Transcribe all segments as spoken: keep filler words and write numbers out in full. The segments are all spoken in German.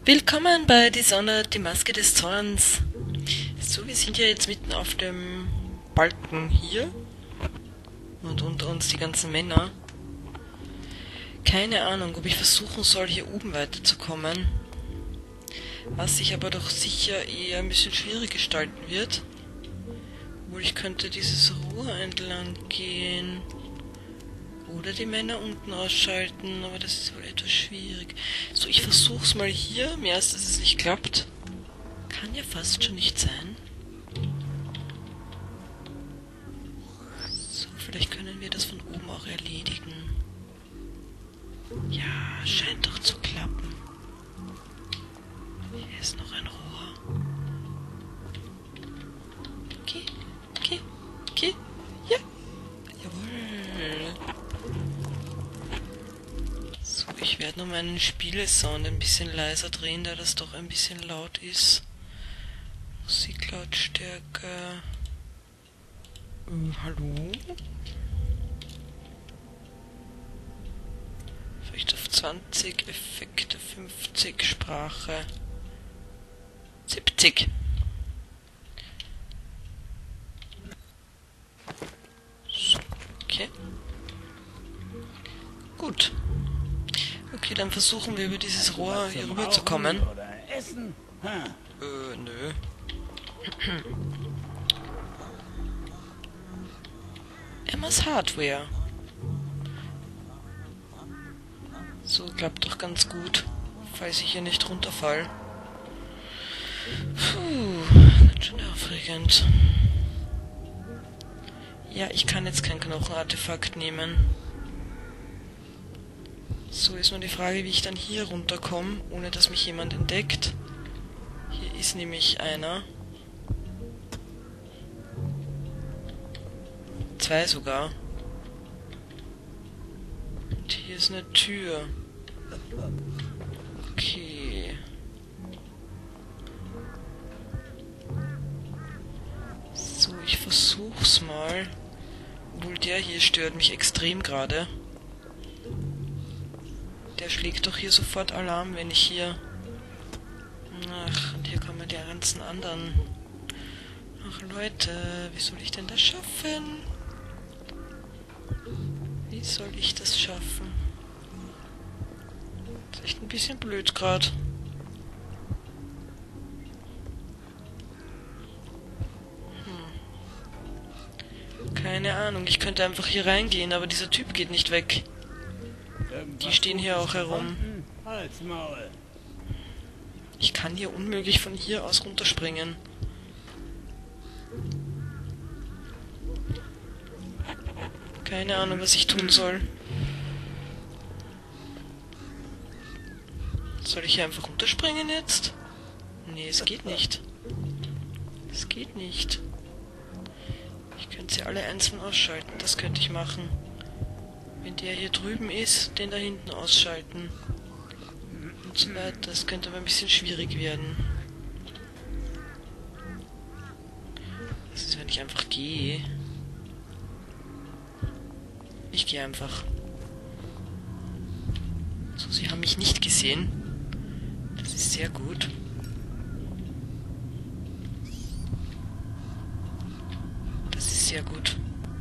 Willkommen bei Dishonored, die Maske des Zorns. So, wir sind ja jetzt mitten auf dem Balken hier. Und unter uns die ganzen Männer. Keine Ahnung, ob ich versuchen soll, hier oben weiterzukommen. Was sich aber doch sicher eher ein bisschen schwierig gestalten wird. Obwohl, ich könnte dieses Rohr entlang gehen. Oder die Männer unten ausschalten, aber das ist wohl etwas schwierig. So, ich versuch's mal hier. Mehr als dass es nicht klappt. Kann ja fast schon nicht sein. So, vielleicht können wir das von oben auch erledigen. Ja, scheint doch zu klappen. Hier ist noch ein Rohr. Okay, okay, okay. Ja. Jawohl. So, ich werde nur meinen Spielesound ein bisschen leiser drehen, da das doch ein bisschen laut ist. Musiklautstärke. Äh, hallo? Vielleicht auf zwanzig, Effekte fünfzig, Sprache siebzig. So, okay. Gut. Okay, dann versuchen wir über dieses Rohr hier rüber zu kommen. Äh, nö. Emmas Hardware. So, klappt doch ganz gut, falls ich hier nicht runterfall. Puh, ganz schön aufregend. Ja, ich kann jetzt kein Knochenartefakt nehmen. So ist nur die Frage, wie ich dann hier runterkomme, ohne dass mich jemand entdeckt. Hier ist nämlich einer. Zwei sogar. Und hier ist eine Tür. Okay. So, ich versuch's mal. Obwohl der hier stört mich extrem gerade. Der schlägt doch hier sofort Alarm, wenn ich hier... Ach, und hier kommen die ganzen anderen. Ach Leute, wie soll ich denn das schaffen? Wie soll ich das schaffen? Das ist echt ein bisschen blöd gerade. Hm. Keine Ahnung, ich könnte einfach hier reingehen, aber dieser Typ geht nicht weg. Die stehen hier auch herum. Ich kann hier unmöglich von hier aus runterspringen. Keine Ahnung, was ich tun soll. Soll ich hier einfach runterspringen jetzt? Nee, es geht nicht. Es geht nicht. Ich könnte sie alle einzeln ausschalten. Das könnte ich machen. Wenn der hier drüben ist, den da hinten ausschalten. Und so weiter. Das könnte aber ein bisschen schwierig werden. Was ist, wenn ich einfach gehe? Ich gehe einfach. So, sie haben mich nicht gesehen. Das ist sehr gut. Das ist sehr gut.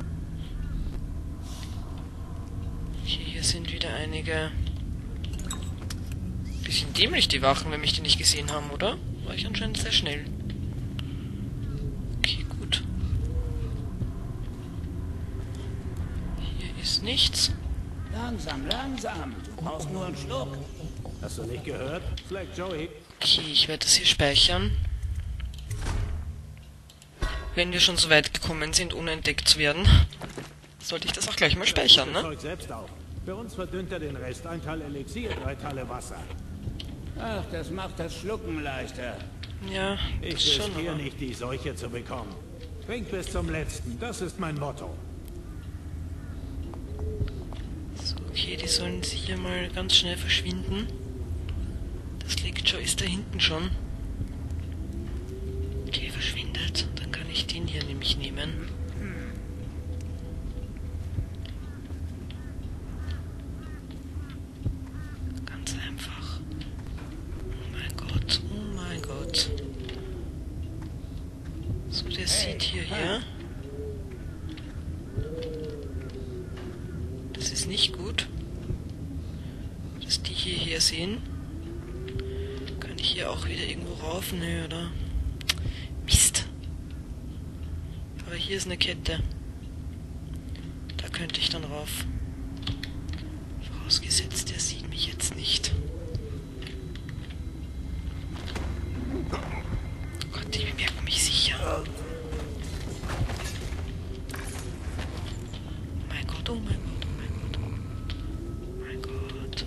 Okay, hier sind wieder einige... Bisschen dämlich die Wachen, wenn mich die nicht gesehen haben, oder? War ich anscheinend sehr schnell. Okay, gut. Hier ist nichts. Langsam, langsam. Du brauchst nur einen Schluck. Hast du nicht gehört? Slack Joey. Okay, ich werde das hier speichern. Wenn wir schon so weit gekommen sind, ohne entdeckt zu werden, sollte ich das auch gleich mal speichern, ne? Zeug selbst auf. Für uns verdünnt er den Rest. Ein Teil Elixier, drei Teile Wasser. Ach, das macht das Schlucken leichter. Ja, das Ich schon, riskiere aber... nicht, die Seuche zu bekommen. Trink bis zum Letzten. Das ist mein Motto. So, okay, die sollen sich hier mal ganz schnell verschwinden. Das Lichtschau ist da hinten schon. Okay, verschwindet. Dann kann ich den hier nämlich nehmen. Ganz einfach. der sieht hierher. Das ist nicht gut, dass die hierher sehen. Kann ich hier auch wieder irgendwo rauf? Nö, oder? Mist. Aber hier ist eine Kette. Da könnte ich dann rauf. Vorausgesetzt, der sieht mich jetzt nicht. Oh Gott, die bemerken mich sicher. Mein Gott, oh mein Gott, oh mein Gott. Oh mein Gott.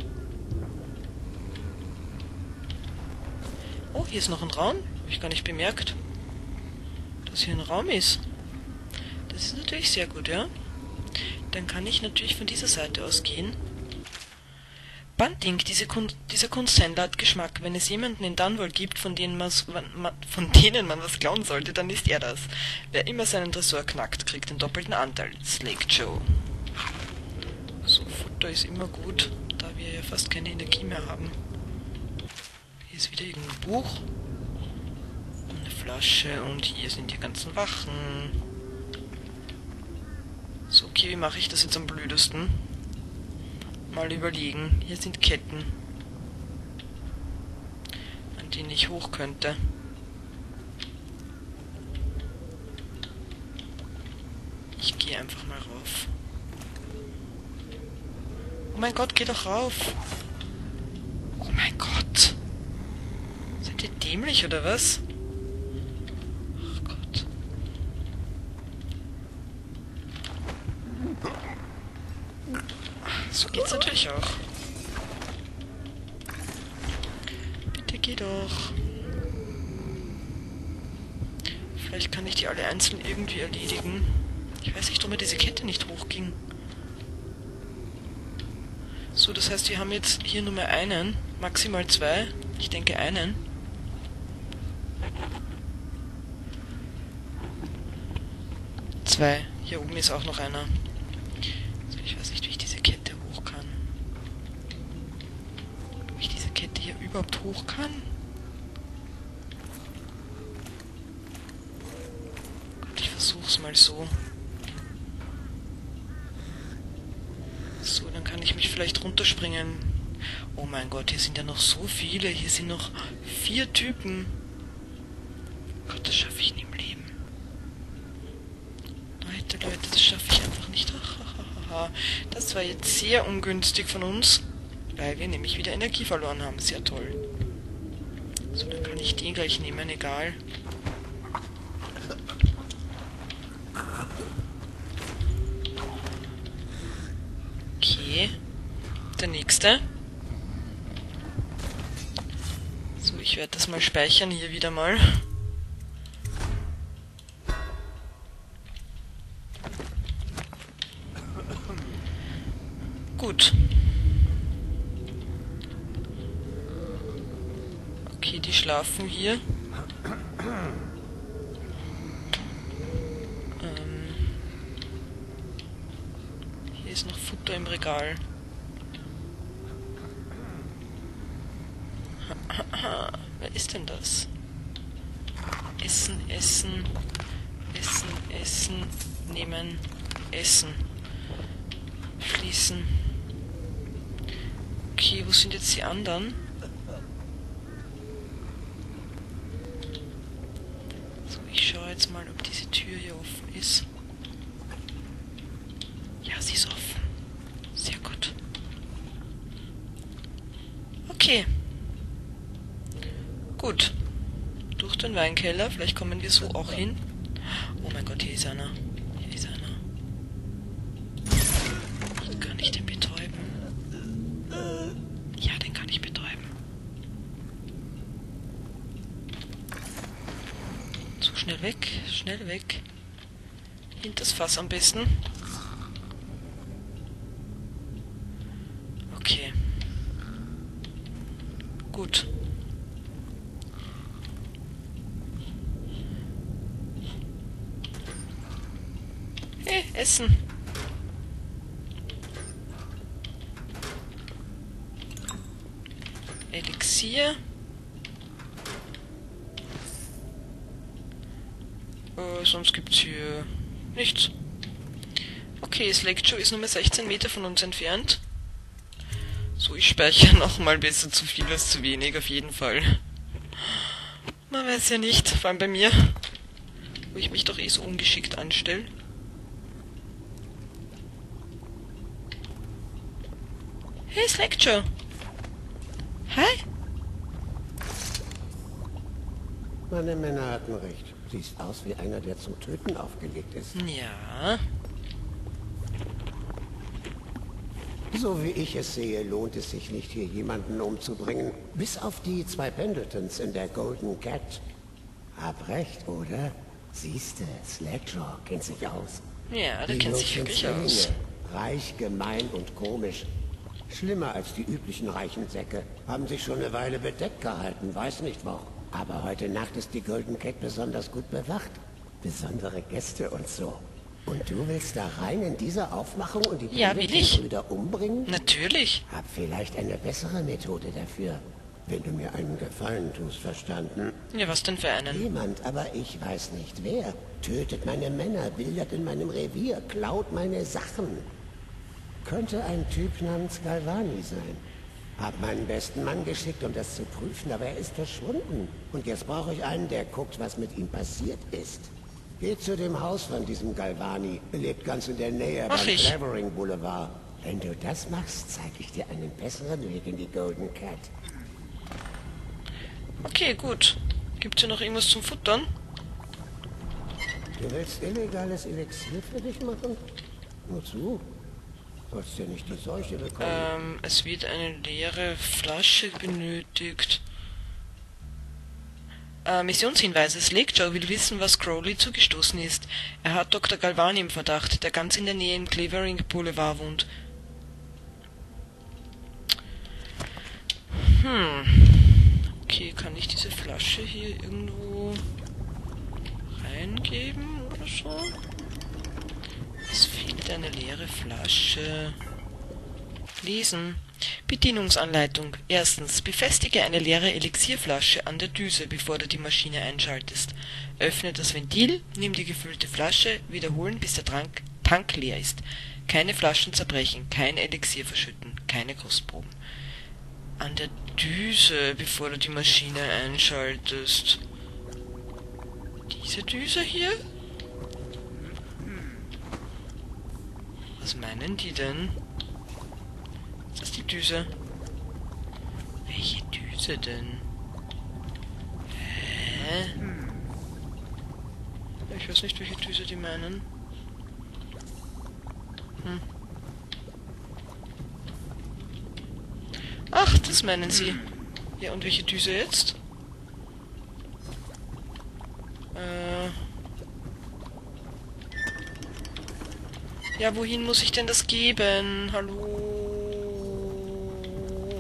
Oh, hier ist noch ein Raum. Habe ich gar nicht bemerkt, dass hier ein Raum ist. Das ist natürlich sehr gut, ja? Dann kann ich natürlich von dieser Seite aus gehen. Bunting, diese Kun dieser Kunsthändler hat Geschmack. Wenn es jemanden in Dunwall gibt, von denen, man, von denen man was klauen sollte, dann ist er das. Wer immer seinen Tresor knackt, kriegt den doppelten Anteil. Slake Joe. So, Futter ist immer gut, da wir ja fast keine Energie mehr haben. Hier ist wieder irgendein Buch. Eine Flasche und hier sind die ganzen Wachen. So, okay, wie mache ich das jetzt am blödesten? Mal überlegen. Hier sind Ketten, an denen ich hoch könnte. Ich gehe einfach mal rauf. Oh mein Gott, geh doch rauf! Oh mein Gott! Seid ihr dämlich oder was? Ach Gott. So geht's natürlich auch. Bitte geh doch. Vielleicht kann ich die alle einzeln irgendwie erledigen. Ich weiß nicht, warum mir diese Kette nicht hochging. So, das heißt, wir haben jetzt hier nur mehr einen, maximal zwei. Ich denke einen. Zwei. Hier oben ist auch noch einer. Also ich weiß nicht, wie ich diese Kette hoch kann. Ob ich diese Kette hier überhaupt hoch kann? Gott, ich versuch's mal so. So, dann kann ich mich vielleicht runterspringen. Oh mein Gott, hier sind ja noch so viele. Hier sind noch vier Typen. Gott, das schaffe ich nie im Leben. Leute, Leute, das schaffe ich einfach nicht. Das war jetzt sehr ungünstig von uns, weil wir nämlich wieder Energie verloren haben. Sehr toll. So, dann kann ich den gleich nehmen, egal. Okay. Der nächste. So, ich werde das mal speichern hier wieder mal. Gut. Okay, die schlafen hier. Ähm, hier ist noch Futter im Regal. Wer ist denn das? Essen, essen, essen, essen, nehmen, essen. Schließen. Okay, wo sind jetzt die anderen? So, ich schaue jetzt mal, ob diese Tür hier offen ist. Ja, sie ist offen. Sehr gut. Okay. Gut. Durch den Weinkeller, vielleicht kommen wir so auch hin. Oh mein Gott, hier ist einer. Hier ist einer. Kann ich den betäuben? Ja, den kann ich betäuben. So, schnell weg, schnell weg. Hinters Fass am besten. Okay. Gut. Hey, Essen. Elixier. Äh, sonst gibt's hier nichts. Okay, Slake Joe ist nur mehr sechzehn Meter von uns entfernt. So, ich speichere nochmal besser zu viel als zu wenig, auf jeden Fall. Man weiß ja nicht, vor allem bei mir, wo ich mich doch eh so ungeschickt anstelle. Hey, Slake Joe! Hi! Meine Männer hatten recht. Siehst aus wie einer, der zum Töten aufgelegt ist. Ja. So wie ich es sehe, lohnt es sich nicht, hier jemanden umzubringen. Bis auf die zwei Pendletons in der Golden Cat. Hab recht, oder? Siehste, Slackjaw kennt sich aus. Ja, der Die kennt Jungs sich sind wirklich Zwillinge. aus. Reich, gemein und komisch. Schlimmer als die üblichen reichen Säcke. Haben sich schon eine Weile bedeckt gehalten, weiß nicht warum. Aber heute Nacht ist die Golden Cat besonders gut bewacht. Besondere Gäste und so. Und du willst da rein in diese Aufmachung und die Ja, will ich. Brüder umbringen? Natürlich. Hab vielleicht eine bessere Methode dafür. Wenn du mir einen Gefallen tust, verstanden? Ja, was denn für einen? Jemand, aber ich weiß nicht wer, tötet meine Männer, wildert in meinem Revier, klaut meine Sachen. Könnte ein Typ namens Galvani sein. Hab meinen besten Mann geschickt, um das zu prüfen, aber er ist verschwunden. Und jetzt brauche ich einen, der guckt, was mit ihm passiert ist. Geh zu dem Haus von diesem Galvani. Er lebt ganz in der Nähe Mach beim ich. Clavering Boulevard. Wenn du das machst, zeige ich dir einen besseren Weg in die Golden Cat. Okay, gut. Gibt's hier noch irgendwas zum Futtern? Du willst illegales Elixier für dich machen? Wozu? Sollst ja nicht die Seuche bekommen. Ähm, es wird eine leere Flasche benötigt. Äh, Missionshinweise. Slake Joe will wissen, was Crowley zugestoßen ist. Er hat Doktor Galvani im Verdacht, der ganz in der Nähe im Clavering Boulevard wohnt. Hm. Okay, kann ich diese Flasche hier irgendwo reingeben oder so? Es fehlt eine leere Flasche. Lesen. Bedienungsanleitung. Erstens. Befestige eine leere Elixierflasche an der Düse, bevor du die Maschine einschaltest. Öffne das Ventil, nimm die gefüllte Flasche, wiederholen, bis der Tank, Tank leer ist. Keine Flaschen zerbrechen, kein Elixier verschütten, keine Kostproben. An der Düse, bevor du die Maschine einschaltest. Diese Düse hier? Was meinen die denn? Ist das die Düse? Welche Düse denn? Hä? Ich weiß nicht, welche Düse die meinen. Hm. Ach, das meinen sie. Ja, und welche Düse jetzt? Äh... Ja, wohin muss ich denn das geben? Hallo?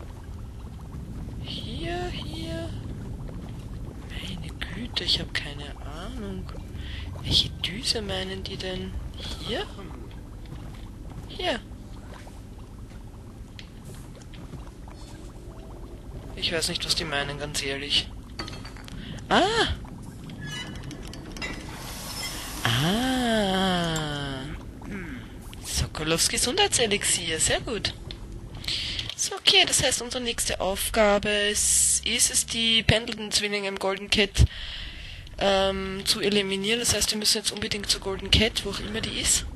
Hier, hier? Meine Güte, ich habe keine Ahnung. Welche Düse meinen die denn? Hier? Hier. Ich weiß nicht, was die meinen, ganz ehrlich. Ah! Ah! Sokolovs Gesundheitselixier, sehr gut. So, okay, das heißt, unsere nächste Aufgabe ist, ist es, die Pendleton-Zwillinge im Golden Cat ähm, zu eliminieren. Das heißt, wir müssen jetzt unbedingt zur Golden Cat, wo auch immer die ist.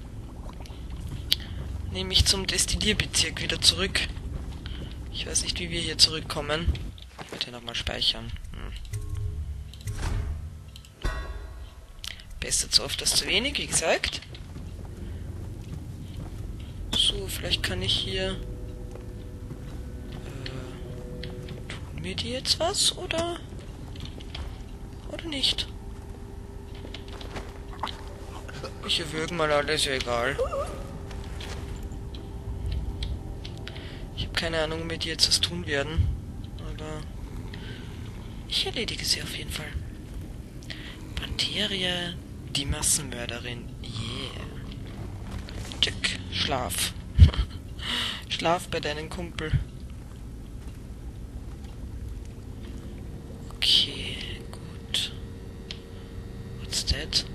Nämlich zum Destillierbezirk wieder zurück. Ich weiß nicht, wie wir hier zurückkommen. Ich werde hier nochmal speichern. Hm. Besser zu oft als zu wenig, wie gesagt. So, vielleicht kann ich hier... Äh, tun mir die jetzt was, oder? Oder nicht? Ich erwürge mal alles, ja egal. Ich habe keine Ahnung, womit die jetzt was tun werden. Aber... ich erledige sie auf jeden Fall. Panteria, die Massenmörderin. Yeah. Check. Schlaf. Schlaf bei deinem Kumpel. Okay, gut. What's weit.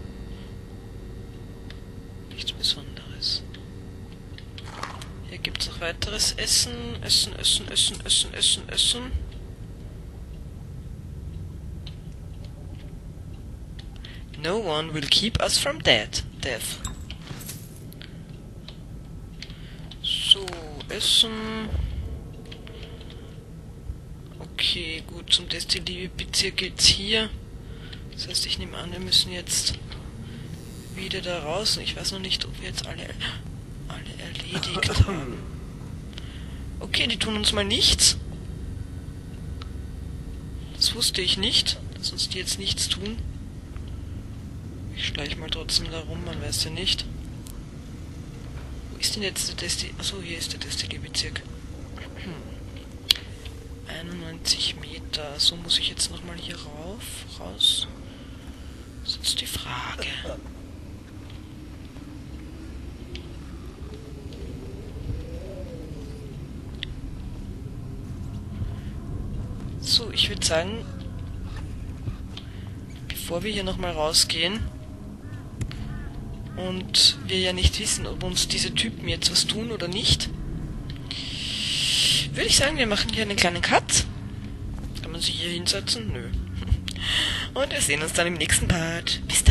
Nichts Besonderes. Hier gibt es noch weiteres Essen. Essen, Essen, Essen, Essen, Essen, Essen. No one will keep us from death. Death. So, Essen. Okay, gut, zum Destillierbezirk geht's hier. Das heißt, ich nehme an, wir müssen jetzt wieder da raus. Ich weiß noch nicht, ob wir jetzt alle, alle erledigt haben. Okay, die tun uns mal nichts. Das wusste ich nicht, dass uns die jetzt nichts tun. Ich schleiche mal trotzdem da rum, man weiß ja nicht. Wo ist denn jetzt der Desti... Achso, hier ist der Destillierbezirk. einundneunzig Meter. So muss ich jetzt nochmal hier rauf, raus. Das ist jetzt die Frage. So, ich würde sagen, bevor wir hier nochmal rausgehen und wir ja nicht wissen, ob uns diese Typen jetzt was tun oder nicht, würde ich sagen, wir machen hier einen kleinen Cut. Kann man sich hier hinsetzen? Nö. Und wir sehen uns dann im nächsten Part. Bis dann.